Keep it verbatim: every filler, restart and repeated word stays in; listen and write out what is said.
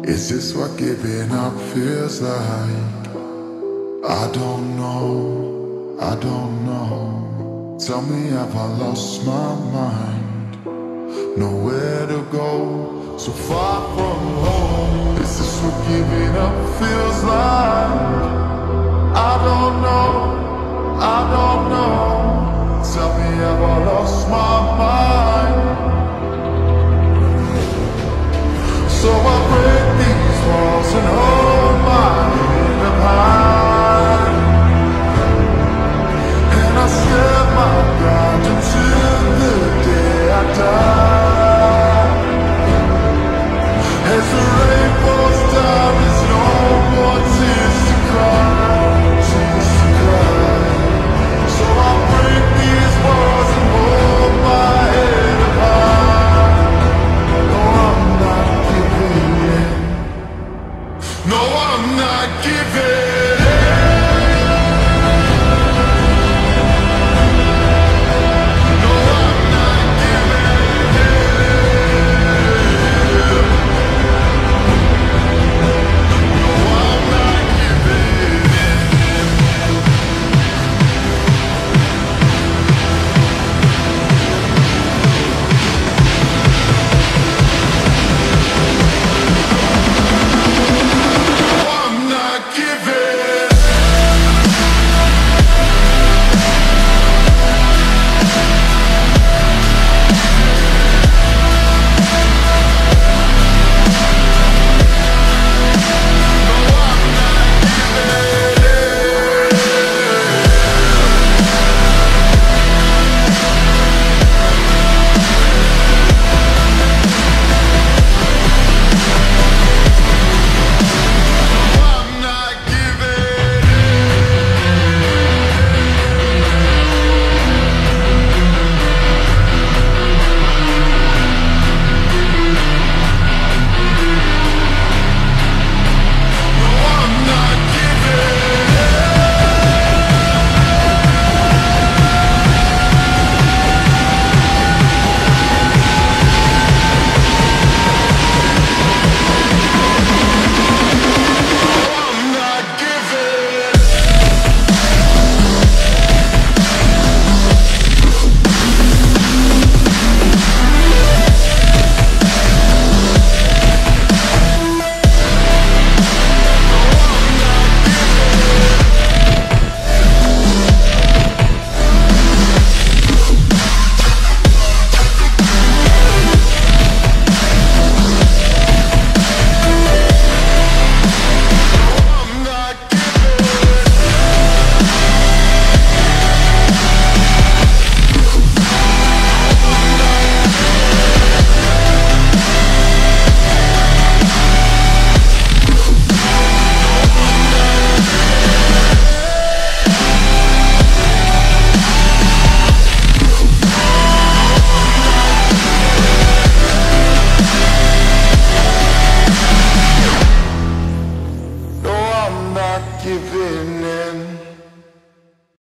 Is this what giving up feels like? I don't know, I don't know. Tell me, have I lost my mind? Nowhere to go, so far from home. Is this what giving up feels like? I don't know, I don't know. Tell me, have I lost my mind?